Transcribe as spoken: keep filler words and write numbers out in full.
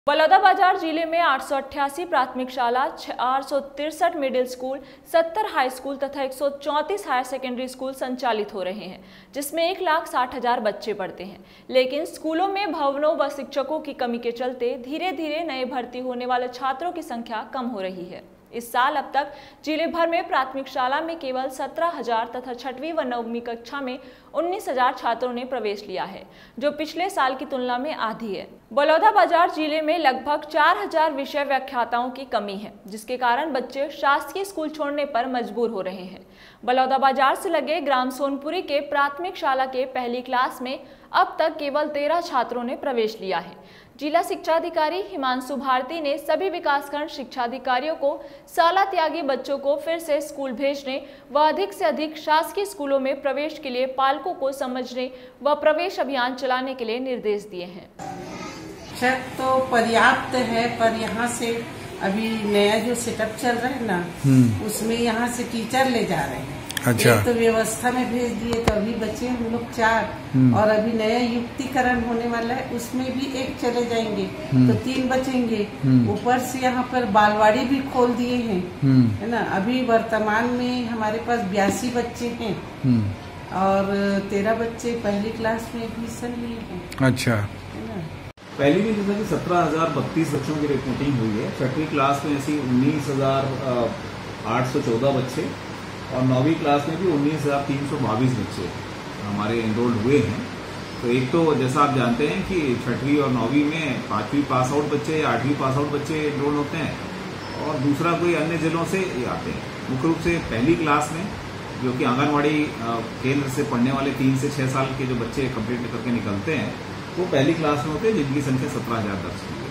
बलौदाबाजार जिले में आठ सौ अट्ठासी प्राथमिक शाला, चार सौ तिरसठ मिडिल स्कूल, सत्तर हाई स्कूल तथा एक सौ चौंतीस हायर सेकेंडरी स्कूल संचालित हो रहे हैं, जिसमें एक लाख साठ हजार बच्चे पढ़ते हैं। लेकिन स्कूलों में भवनों व शिक्षकों की कमी के चलते धीरे धीरे नए भर्ती होने वाले छात्रों की संख्या कम हो रही है। इस साल अब तक जिले भर में प्राथमिक शाला में केवल सत्रह हजार तथा छठवीं व नवमीं कक्षा में उन्नीस हजार छात्रों ने प्रवेश लिया है, जो पिछले साल की तुलना में आधी है। बलौदाबाजार जिले में लगभग चार हजार विषय व्याख्याताओं की कमी है, जिसके कारण बच्चे शासकीय स्कूल छोड़ने पर मजबूर हो रहे हैं। बलौदाबाजार से लगे ग्राम सोनपुरी के प्राथमिक शाला के पहली क्लास में अब तक केवल तेरह छात्रों ने प्रवेश लिया है। जिला शिक्षाधिकारी हिमांशु भारती ने सभी विकासखंड शिक्षाधिकारियों को शाला त्यागी बच्चों को फिर से स्कूल भेजने व अधिक से अधिक शासकीय स्कूलों में प्रवेश के लिए पालकों को समझने व प्रवेश अभियान चलाने के लिए निर्देश दिए हैं। शिक्षक तो पर्याप्त है, पर यहाँ से अभी नया जो सेटअप चल रहा है ना, उसमें यहाँ से टीचर ले जा रहे हैं। अच्छा। तो व्यवस्था में भेज दिए, तो अभी बचे हम लोग चार, और अभी नया युक्तिकरण होने वाला है, उसमें भी एक चले जाएंगे तो तीन बचेंगे। ऊपर से यहाँ पर बालवाड़ी भी खोल दिए हैं, है ना। अभी वर्तमान में हमारे पास बयासी बच्चे हैं और तेरह बच्चे पहली क्लास में एडमिशन लिए हैं। अच्छा। है ना। पहली में जैसा कि सत्रह हजार बत्तीस बच्चों की रिपोर्टिंग हुई है। छठवीं क्लास में ऐसी उन्नीस हजार आठ सौ चौदह बच्चे और नौवीं क्लास में भी उन्नीस हजार तीन सौ बाईस बच्चे हमारे एनरोल्ड हुए हैं। तो एक तो जैसा आप जानते हैं कि छठवीं और नौवीं में पांचवी पास आउट बच्चे या आठवीं पास आउट बच्चे एनरोल होते हैं, और दूसरा कोई अन्य जिलों से ये आते हैं। मुख्य रूप से पहली क्लास में जो कि आंगनबाड़ी केंद्र से पढ़ने वाले तीन से छह साल के जो बच्चे कंप्लीट करके निकलते हैं, वो पहली क्लास में होते हैं, जिनकी संख्या सत्रह हजार दर्ज की है।